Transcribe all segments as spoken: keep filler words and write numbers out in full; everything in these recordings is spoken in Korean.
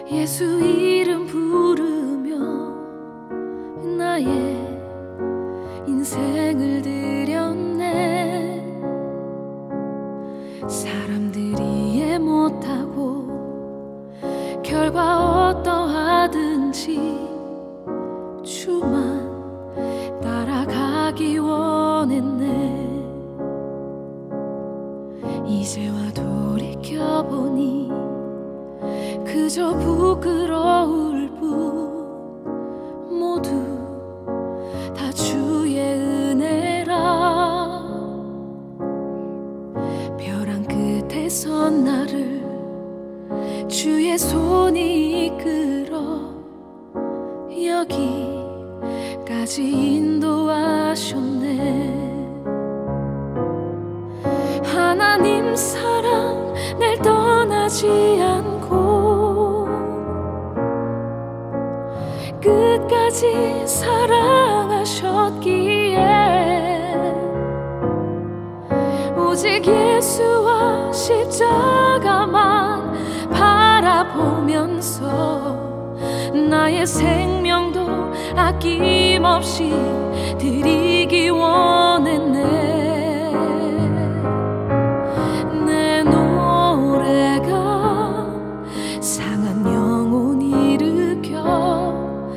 예수 이름 부르며 나의 인생을 드렸네. 사람들이 이해 못하고 결과 어떠하든지 주만 따라가기 원했네. 이제와 돌이켜보니 그저 부끄러울 뿐 모두 다 주의 은혜라. 벼랑 끝에 선 나를 주의 손이 이끌어 여기까지 인도하셨네. 하나님 사랑 날 떠나지 않고 끝까지 사랑하셨기에 오직 예수와 십자가만 바라보면서 나의 생명도 아낌없이 드리기 원했네. 내 노래가 상한 영혼 일으켜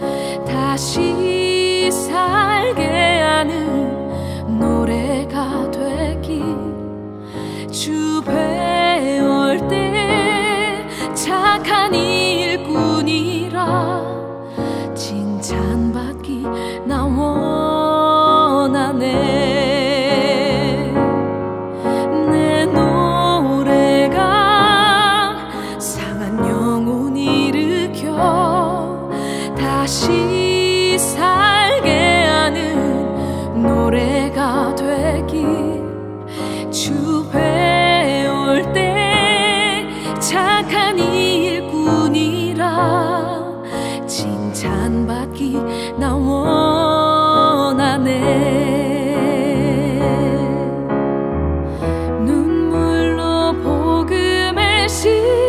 다시 살게 하는 노래가 되길. 주 배울 때 착한 일꾼이라 칭찬받기 나 원하네. 내 노래가 상한 영혼 일으켜 다시 살게 하는 노래가 되길. 주 배울 때 착한 일꾼이라 칭찬받기 나 원하네. 눈물로 복음을 시